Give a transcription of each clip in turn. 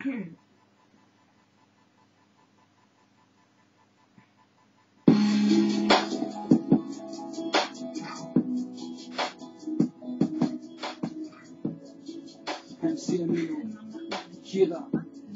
MC Amino, Kira,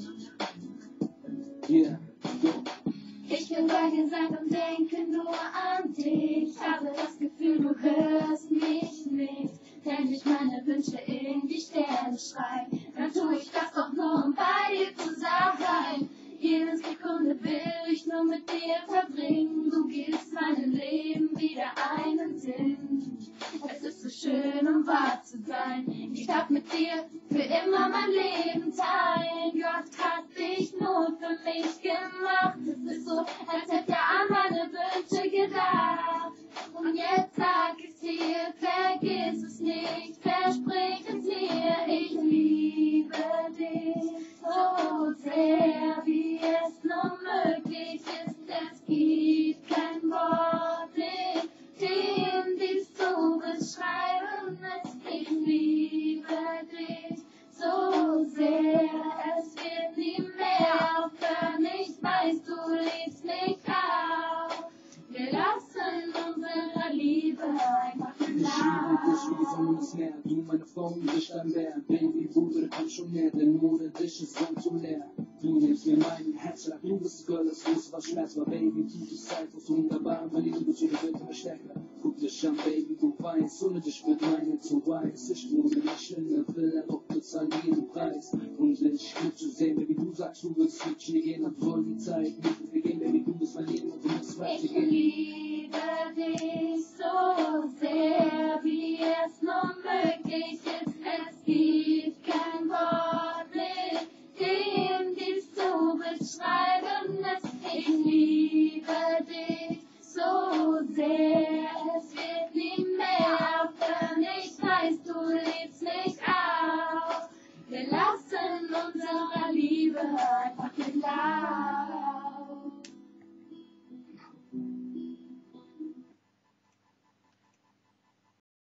yeah, yo. Ich bin bei dir sein und denke nur an dich. Habe das Gefühl, du hörst mich nicht. Wenn ich meine Wünsche in die Sterne schrei, dann tue ich das doch nur, um bei dir zu sein. Jede Sekunde will ich nur mit dir verbringen. Du gibst meinem Leben wieder einen Sinn. Es ist so schön, um wahr zu sein. Ich darf mit dir für immer mein Leben teilen. Gott hat dich nur für mich gemacht. Es ist so, als hätte er an meine Wünsche gedacht. Und jetzt sag es dir, vergiss es nicht, versprich es mir. Ich liebe dich so sehr, wie es nur möglich ist. Es gibt kein Wort, in dem dies zu beschreiben ist. Ich liebe dich so sehr, es wird nie mehr aufhören. Ich weiß, du liebst mich auch. Wir lassen unsere Liebe einfach Ich liebe dich wie Sonne ins Meer, du meine Frau und ich dein Bär. Baby, Bruder, komm schon näher, denn ohne dich ist Raum zu leer. Du nimmst mir meinen Herzschlag, du bist Girl, das wusste, was Schmerz war. Baby, du bist einfach wunderbar, meine Liebe zu dir wird immer stärker. Guck dich an, Baby, du weißt, ohne dich wird meine zu weiß. Ich wohne nicht in der Villa, doch bezahl jeden Preis. Und ich lieb zu sehen, Baby, du sagst, du willst mit mir gehen, dann soll die Zeit mit mir gehen, Baby, du bist mein Leben und du musst Ich weitergehen. liebe dich so